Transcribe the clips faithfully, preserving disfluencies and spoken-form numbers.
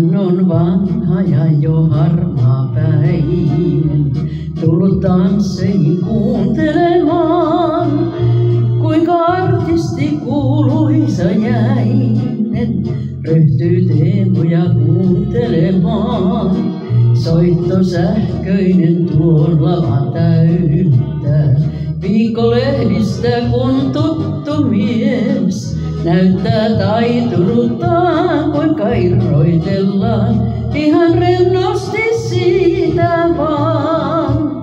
Hän on vanha ja jo harmaapäinen, tullut tansseihin kuuntelemaan, kuinka artisti kuuluisa jäinen ryhtyy teemoja kuuntelemaan. Soitto sähköinen tuon lavan täyttää, viikkolehdistä kun tuttu mies näyttää taitunuttaan, kuinka irroitellaan ihan rennosti siitä vaan.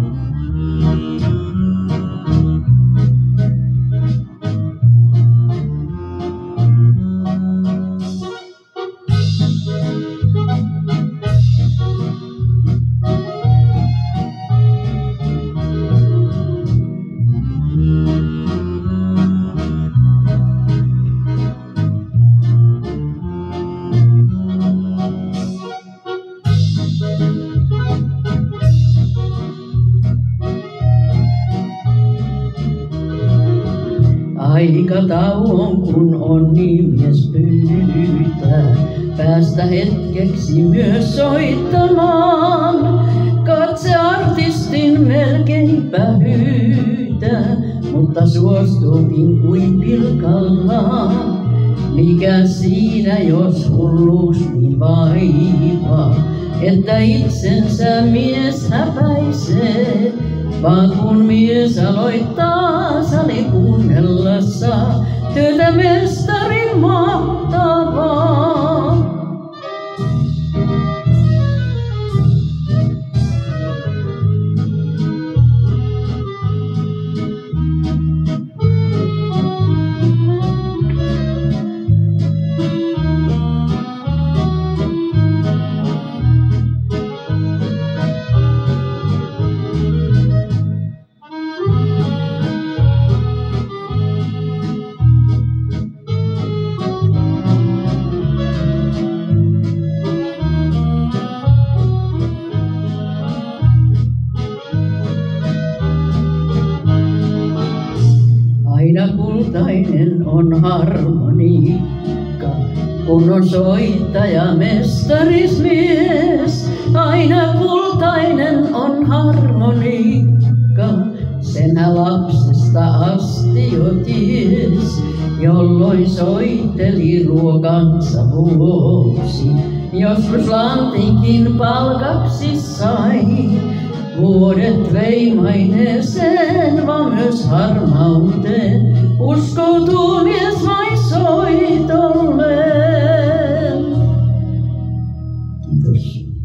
Aikatauon kun onnimies pyytää, päästä hetkeksi myös soittamaan. Katse artistin melkeinpä hyytää, mutta suostuukin kuin pilkallaan. Mikä siinä jos hulluus niin vaivaa, että itsensä mies häpäisee. Vaan kun mies aloittaa sali kuunnella saa työtä mestarin mahtavaa. Aina kultainen on harmoniikka, kun on soittaja mestarismies. Aina kultainen on harmoniikka, senhän lapsesta asti jo ties, jolloin soitteli ruokansa vuoksi. Joskus lantinkin palkaksi sai. Vuodet vei maineeseen, vaan myös harmauteen. Uskoutuu mies vain soitolleen. Kiitos.